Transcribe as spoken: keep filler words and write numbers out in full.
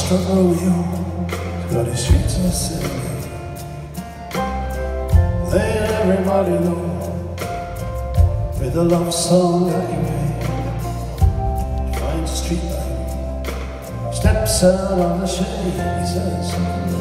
of Romeo, got his streets in the city. Let everybody know with a love song that he made. He finds a street light, steps out on the shade, he says,